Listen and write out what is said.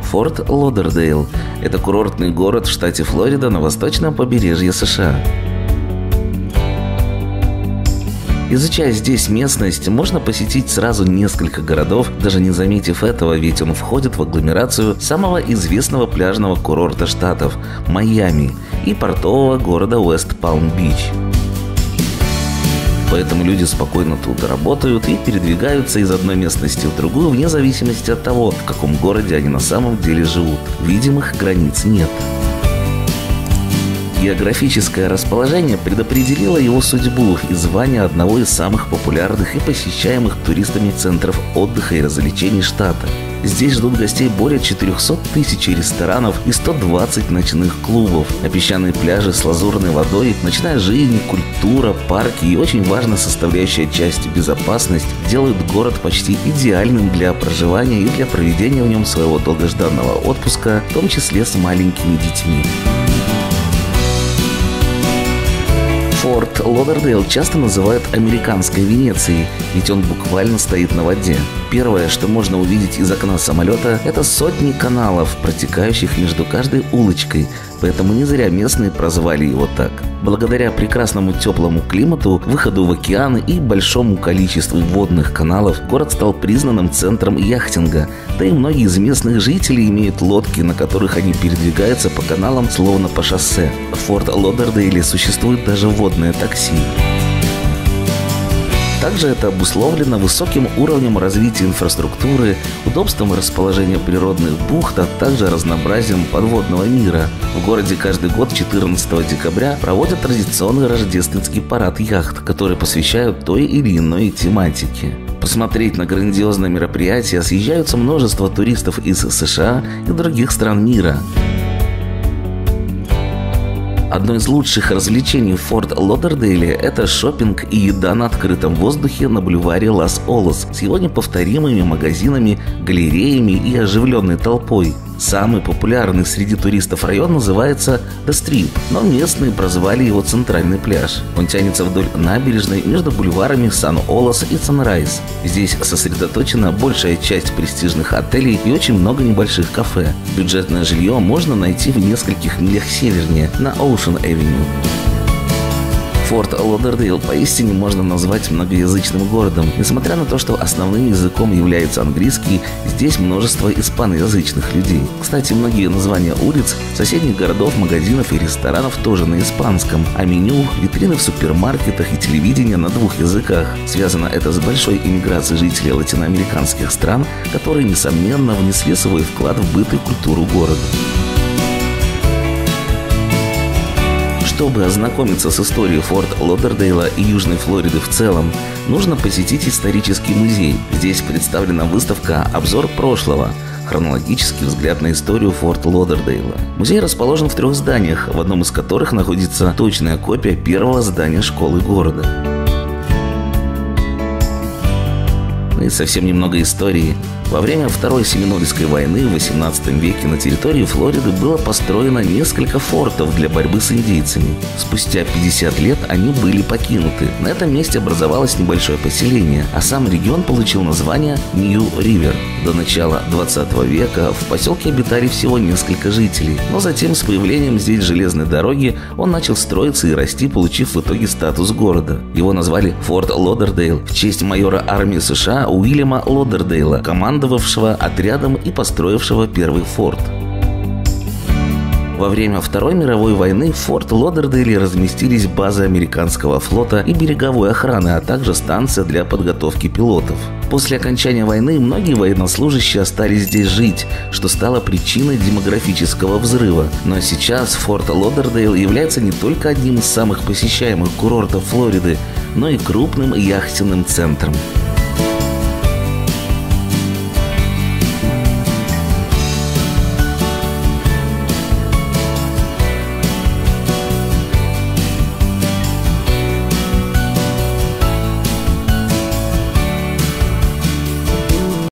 Форт Лодердейл – это курортный город в штате Флорида на восточном побережье США. Изучая здесь местность, можно посетить сразу несколько городов, даже не заметив этого, ведь он входит в агломерацию самого известного пляжного курорта штатов – Майами и портового города Уэст-Палм-Бич. Поэтому люди спокойно тут работают и передвигаются из одной местности в другую вне зависимости от того, в каком городе они на самом деле живут. Видимых границ нет. Географическое расположение предопределило его судьбу и звание одного из самых популярных и посещаемых туристами центров отдыха и развлечений штата. Здесь ждут гостей более 400 тысяч ресторанов и 120 ночных клубов, а песчаные пляжи с лазурной водой, ночная жизнь, культура, парки и очень важная составляющая часть безопасность делают город почти идеальным для проживания и для проведения в нем своего долгожданного отпуска, в том числе с маленькими детьми. Форт Лодердейл часто называют американской Венецией, ведь он буквально стоит на воде. Первое, что можно увидеть из окна самолета, это сотни каналов, протекающих между каждой улочкой, поэтому не зря местные прозвали его так. Благодаря прекрасному теплому климату, выходу в океан и большому количеству водных каналов, город стал признанным центром яхтинга, да и многие из местных жителей имеют лодки, на которых они передвигаются по каналам словно по шоссе. В Форт Лодердейле существует даже водное такси. Также это обусловлено высоким уровнем развития инфраструктуры, удобством расположения природных бухт, а также разнообразием подводного мира. В городе каждый год 14 декабря проводят традиционный рождественский парад яхт, который посвящают той или иной тематике. Посмотреть на грандиозное мероприятие съезжаются множество туристов из США и других стран мира. Одно из лучших развлечений в Форт Лодердейле – это шопинг и еда на открытом воздухе на бульваре Лас-Олос с его неповторимыми магазинами, галереями и оживленной толпой. Самый популярный среди туристов район называется The Strip, но местные прозвали его центральный пляж. Он тянется вдоль набережной между бульварами Сан-Олос и Санрайз. Здесь сосредоточена большая часть престижных отелей и очень много небольших кафе. Бюджетное жилье можно найти в нескольких милях севернее, на Оушен-Эвеню. Форт Лодердейл поистине можно назвать многоязычным городом. Несмотря на то, что основным языком является английский, здесь множество испаноязычных людей. Кстати, многие названия улиц, соседних городов, магазинов и ресторанов тоже на испанском, а меню, витрины в супермаркетах и телевидение на двух языках. Связано это с большой иммиграцией жителей латиноамериканских стран, которые, несомненно, внесли свой вклад в быт и культуру города. Чтобы ознакомиться с историей Форт Лодердейла и Южной Флориды в целом, нужно посетить исторический музей. Здесь представлена выставка «Обзор прошлого», хронологический взгляд на историю Форт Лодердейла. Музей расположен в 3 зданиях, в одном из которых находится точная копия первого здания школы города. И совсем немного истории. Во время Второй Семинольской войны в XVIII веке на территории Флориды было построено несколько фортов для борьбы с индейцами. Спустя 50 лет они были покинуты. На этом месте образовалось небольшое поселение, а сам регион получил название Нью-Ривер. До начала 20 века в поселке обитали всего несколько жителей, но затем с появлением здесь железной дороги он начал строиться и расти, получив в итоге статус города. Его назвали Форт Лодердейл в честь майора армии США Уильяма Лодердейла, командовавшего отрядом и построившего первый форт. Во время Второй мировой войны в Форт Лодердейле разместились базы американского флота и береговой охраны, а также станция для подготовки пилотов. После окончания войны многие военнослужащие остались здесь жить, что стало причиной демографического взрыва. Но сейчас Форт Лодердейл является не только одним из самых посещаемых курортов Флориды, но и крупным яхтенным центром.